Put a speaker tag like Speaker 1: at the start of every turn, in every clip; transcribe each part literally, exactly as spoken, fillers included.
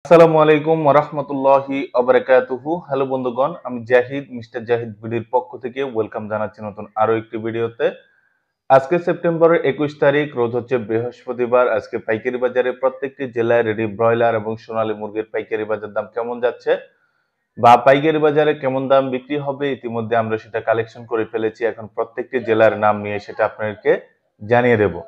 Speaker 1: আসসালামু আলাইকুম ওয়া রাহমাতুল্লাহি ওয়া বারাকাতুহু। হ্যালো বন্ধুগণ, আমি জাহিদ মিস্টার জাহিদ বিডির পক্ষ থেকে ওয়েলকাম জানাচ্ছি নতুন আরো একটি ভিডিওতে। আজকে সেপ্টেম্বরের একুশ তারিখ, রোজ হচ্ছে বৃহস্পতিবার। আজকে পাইকারি বাজারে প্রত্যেকটি জেলায় রেডি ব্রয়লার এবং সোনালী মুরগির পাইকারি বাজার দাম কেমন যাচ্ছে বা পাইকারি বাজারে কেমন দাম বিক্রি হবে, ইতিমধ্যে আমরা সেটা কালেকশন করে ফেলেছি। এখন প্রত্যেকটি জেলার নাম নিয়ে সেটা আপনাদেরকে জানিয়ে দেব।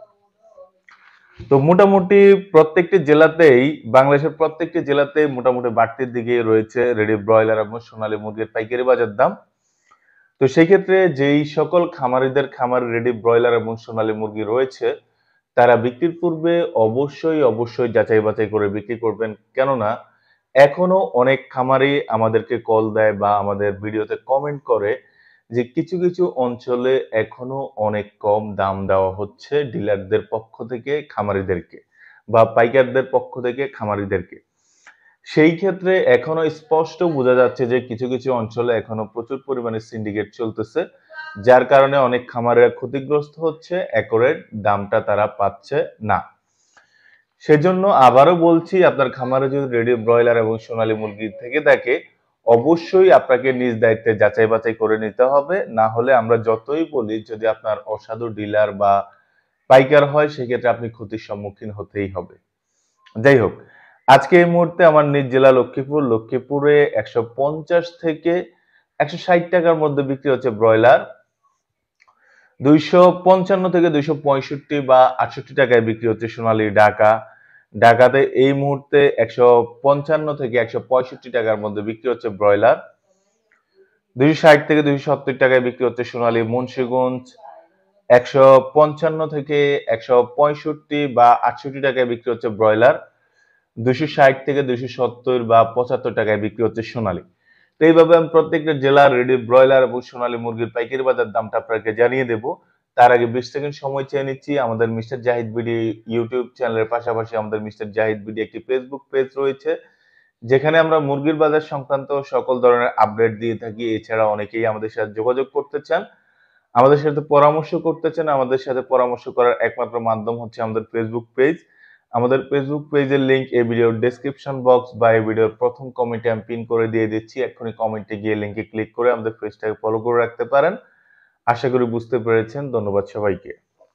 Speaker 1: তো মোটামুটি প্রত্যেকটি জেলাতেই বাংলাদেশের প্রত্যেকটি জেলাতেই মোটামুটি বাড়তির দিকে রয়েছে রেডি ব্রয়লার এবং সোনালী মুরগির পাইকারি বাজার দাম। তো সেই ক্ষেত্রে যেই সকল খামারিদের খামারে রেডি ব্রয়লার এবং সোনালী মুরগি রয়েছে, তারা বিক্রির পূর্বে অবশ্যই অবশ্যই যাচাই বাছাই করে বিক্রি করবেন। কেননা এখনো অনেক খামারি আমাদেরকে কল দেয় বা আমাদের ভিডিওতে কমেন্ট করে যে কিছু কিছু অঞ্চলে এখনো অনেক কম দাম দেওয়া হচ্ছে ডিলারদের পক্ষ থেকে খামারিদেরকে বা পাইকারদের পক্ষ থেকে খামারিদেরকে। সেই ক্ষেত্রে এখনো স্পষ্ট বোঝা যাচ্ছে যে কিছু কিছু অঞ্চলে এখনো প্রচুর পরিমাণে সিন্ডিকেট চলতেছে, যার কারণে অনেক খামারেরা ক্ষতিগ্রস্ত হচ্ছে, অ্যাকুরেট দামটা তারা পাচ্ছে না। সেজন্য আবারও বলছি, আপনার খামারে যদি রেডি ব্রয়লার এবং সোনালী মুরগি থেকে থাকে, অবশ্যই আপনাকে নিজ দায়িত্বে যাচাই বাছাই করে নিতে হবে। না হলে আমরা যতই বলি, যদি আপনার অসাধু ডিলার বা পাইকার হয়, সেক্ষেত্রে আপনি ক্ষতির সম্মুখীন হতেই হবে। যাই হোক, আজকে এই মুহূর্তে আমার নিজ জেলা লক্ষ্মীপুর, লক্ষ্মীপুরে একশো পঞ্চাশ থেকে একশো ষাট টাকার মধ্যে বিক্রি হচ্ছে ব্রয়লার। দুইশো পঞ্চান্ন থেকে দুইশো পঁয়ষট্টি বা আটষট্টি টাকায় বিক্রি হচ্ছে সোনালী ঢাকা। ঢাকাতে এই মুহূর্তে একশো পঞ্চান্ন থেকে একশো পঁয়ষট্টি টাকার মধ্যে বিক্রি হচ্ছে ব্রয়লার। দুইশো ষাট থেকে দুইশো সত্তর টাকায় বিক্রি হচ্ছে সোনালী মুন্সিগঞ্জ। একশো পঞ্চান্ন থেকে একশো পঁয়ষট্টি বা আটষট্টি টাকায় বিক্রি হচ্ছে ব্রয়লার। দুইশো ষাট থেকে দুইশো সত্তর বা পঁচাত্তর টাকায় বিক্রি হচ্ছে সোনালী। তো এইভাবে আমি প্রত্যেকটা জেলার রেডি ব্রয়লার এবং সোনালী মুরগির পাইকারি বাজার দামটা আপনাকে জানিয়ে দেব। তার আগে বিশ সেকেন্ড সময় চেয়ে নিচ্ছি। আমাদের মিস্টার জাহিদ বিডি ইউটিউব চ্যানেলের পাশাপাশি আমাদের মিস্টার জাহিদ বিডি একটি ফেসবুক পেজ রয়েছে, যেখানে আমরা মুরগির বাজার সংক্রান্ত সকল ধরনের আপডেট দিয়ে থাকি। এছাড়া অনেকেই আমাদের সাথে যোগাযোগ করতে চান, আমাদের সাথে পরামর্শ করতে চান। আমাদের সাথে পরামর্শ করার একমাত্র মাধ্যম হচ্ছে আমাদের ফেসবুক পেজ। আমাদের ফেসবুক পেজের লিংক এই ভিডিওর ডেসক্রিপশন বক্স বা এই ভিডিওর প্রথম কমেন্টে আমি পিন করে দিয়ে দিচ্ছি। এখনই কমেন্টে গিয়ে লিংকে ক্লিক করে আমাদের পেজটাকে ফলো করে রাখতে পারেন। আশা করি বুঝতে পেরেছেন। ধন্যবাদ সবাইকে।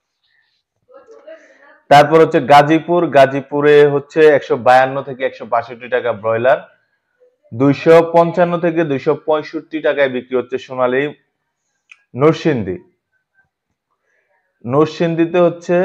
Speaker 1: তারপর হচ্ছে গাজীপুর, গাজীপুরে হচ্ছে একশো বায়ান্ন থেকে একশো বাষট্টি টাকা ব্রয়লার। দুইশো পঞ্চান্ন থেকে দুইশো পঁয়ষট্টি টাকায় বিক্রি হচ্ছে সোনালী। নরসিংদী, নরসিংদীতে হচ্ছে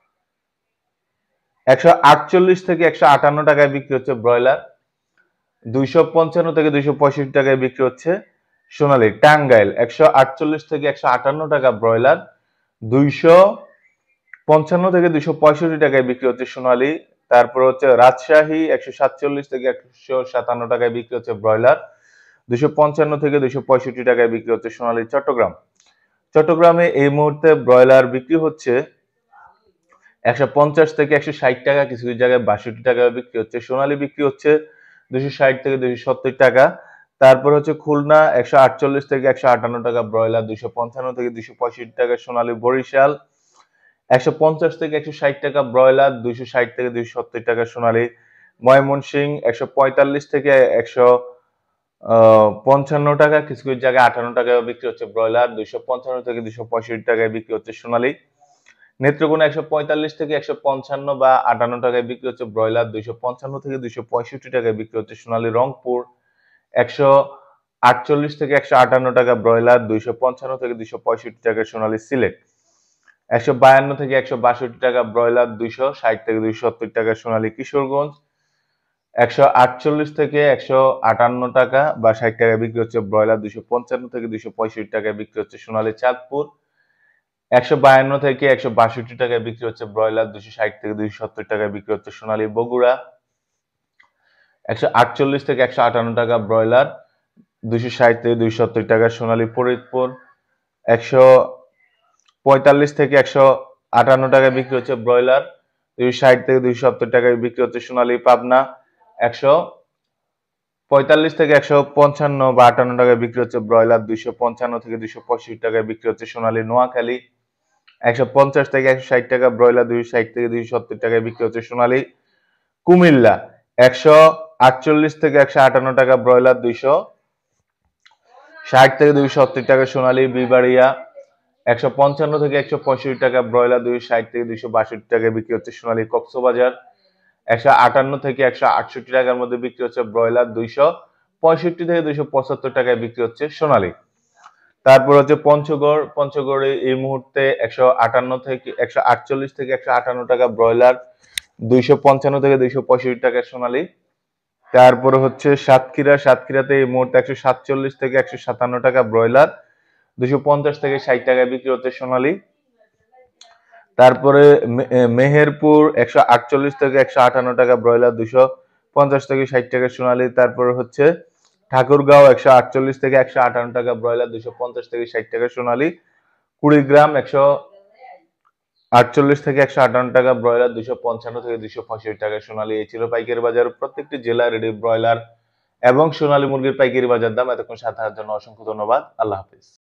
Speaker 1: একশো আটচল্লিশ থেকে একশো আটান্ন টাকায় বিক্রি হচ্ছে ব্রয়লার। দুইশো পঞ্চান্ন থেকে দুইশো পঁয়ষট্টি টাকায় বিক্রি হচ্ছে সোনালী। টাঙ্গাইল একশো আটচল্লিশ থেকে একশো আটান্ন টাকা ব্রয়লার। দুইশো পঞ্চান্ন থেকে দুইশো পঁয়ষট্টি টাকায় বিক্রি হচ্ছে সোনালী। তারপর হচ্ছে রাজশাহী একশো সাতচল্লিশ থেকে একশো সাতান্ন টাকায় বিক্রি হচ্ছে ব্রয়লার। দুইশো পঞ্চান্ন থেকে দুইশো পঁয়ষট্টি টাকায় বিক্রি হচ্ছে সোনালী। চট্টগ্রাম, চট্টগ্রামে এই মুহূর্তে ব্রয়লার বিক্রি হচ্ছে একশো পঞ্চাশ থেকে একশো ষাট টাকা, কিছু কিছু জায়গায় বাষট্টি টাকায় বিক্রি হচ্ছে। সোনালী বিক্রি হচ্ছে দুইশো ষাট থেকে দুইশো সত্তর টাকা। তারপর হচ্ছে খুলনা একশো আটচল্লিশ থেকে একশো আটান্ন টাকা ব্রয়লার, দুইশো পঞ্চান্ন থেকে দুইশো পঁয়ষট্টি টাকা সোনালী। বরিশাল একশো পঞ্চাশ থেকে একশো ষাট টাকা ব্রয়লার, দুইশো ষাট থেকে দুইশো সত্তর টাকা সোনালী। ময়মনসিংহ একশো পঁয়তাল্লিশ থেকে একশো পঞ্চান্ন টাকা, কিছু কিছু জায়গায় আটান্ন টাকায় বিক্রি হচ্ছে ব্রয়লার। দুইশো পঞ্চান্ন থেকে দুইশো পঁয়ষট্টি টাকায় বিক্রি হচ্ছে সোনালী। নেত্রকোনা একশো পঁয়তাল্লিশ থেকে একশো পঞ্চান্ন বা আটান্ন টাকায় বিক্রি হচ্ছে ব্রয়লার। দুইশো পঞ্চান্ন থেকে দুইশো পঁয়ষট্টি টাকায় বিক্রি হচ্ছে সোনালী। রংপুর একশো আটচল্লিশ থেকে একশো আটান্ন টাকা ব্রয়লার, দুইশো পঞ্চান্ন থেকে দুইশো পঁয়ষট্টি টাকা সোনালী। সিলেট একশো বায়ান্ন থেকে একশো বাষট্টি টাকা ব্রয়লার, দুইশো ষাট থেকে দুইশো সত্তর টাকা সোনালী। কিশোরগঞ্জ একশো আটচল্লিশ থেকে একশো আটান্ন টাকা বা ষাট টাকায় বিক্রি হচ্ছে ব্রয়লার, দুইশো পঞ্চান্ন থেকে দুইশো পঁয়ষট্টি টাকায় বিক্রি হচ্ছে সোনালী। চাঁদপুর একশো বায়ান্ন থেকে একশো বাষট্টি টাকায় বিক্রি হচ্ছে ব্রয়লার, দুইশো ষাট থেকে দুইশো সত্তর টাকায় বিক্রি হচ্ছে সোনালী। বগুড়া একশো আটচল্লিশ থেকে একশো আটান্ন টাকা ব্রয়লার, দুইশো ষাট থেকে দুইশো সত্তর টাকা সোনালী। ফরিদপুর একশো পঁয়তাল্লিশ থেকে একশো আটান্ন টাকায় বিক্রি হচ্ছে ব্রয়লার, দুইশো ষাট থেকে দুইশো সত্তর টাকায় বিক্রি হচ্ছে সোনালী। পাবনা একশো পঁয়তাল্লিশ থেকে একশো পঞ্চান্ন বা আটান্ন টাকায় বিক্রি হচ্ছে ব্রয়লার, দুইশো পঞ্চান্ন থেকে দুইশো পঁয়ষট্টি টাকায় বিক্রি হচ্ছে সোনালী। নোয়াখালী একশো পঞ্চাশ থেকে একশো ষাট টাকা ব্রয়লার, দুইশো ষাট থেকে দুইশো সত্তর টাকায় বিক্রি হচ্ছে সোনালী। কুমিল্লা একশো আটচল্লিশ থেকে একশো আটান্ন টাকা ব্রয়লার, দুইশো ষাট থেকে দুইশো সত্তর টাকা সোনালী বিবাড়িয়া, একশো পঞ্চান্ন থেকে একশো পঁয়ষট্টি টাকা ব্রয়লার, দুইশো ষাট থেকে দুইশো বাষট্টি টাকায় বিক্রি হচ্ছে সোনালী কক্সবাজার। একশো আটান্ন থেকে একশো আটষট্টি টাকার মধ্যে বিক্রি হচ্ছে ব্রয়লার, দুইশো পঁয়ষট্টি থেকে দুইশো পঁচাত্তর টাকায় বিক্রি হচ্ছে সোনালী। তারপর হচ্ছে পঞ্চগড়, পঞ্চগড়ে এই মুহূর্তে একশো আটান্ন থেকে একশো আটচল্লিশ থেকে একশো আটান্ন টাকা ব্রয়লার, দুইশো পঞ্চান্ন থেকে দুইশো পঁয়ষট্টি টাকা সোনালী। তারপরে হচ্ছে সাতক্ষীরা, সাতক্ষীরাতে এই মুহূর্তে একশো সাতচল্লিশ থেকে একশো সাতান্ন টাকা ব্রয়লার, দুইশো পঞ্চাশ থেকে ষাট টাকায় বিক্রি হচ্ছে সোনালী। তারপরে মেহেরপুর একশো আটচল্লিশ থেকে একশো আটান্ন টাকা ব্রয়লার, দুইশো পঞ্চাশ থেকে ষাট টাকা সোনালী। তারপরে হচ্ছে ঠাকুরগাঁও একশো আটচল্লিশ থেকে একশো আটান্ন টাকা ব্রয়লার, দুইশো পঞ্চাশ থেকে ষাট টাকা সোনালী। কুড়িগ্রাম একশো আটচল্লিশ থেকে একশো আটান্ন টাকা ব্রয়লার, দুইশো পঞ্চান্ন থেকে দুইশো পঁয়ষট্টি টাকা সোনালী। এই ছিল পাইকারি বাজার প্রত্যেকটি জেলা রেডি ব্রয়লার এবং সোনালী মুরগির পাইকারি বাজার দাম। এতক্ষণ সাথে থাকার জন্য অসংখ্য ধন্যবাদ। আল্লাহ হাফিজ।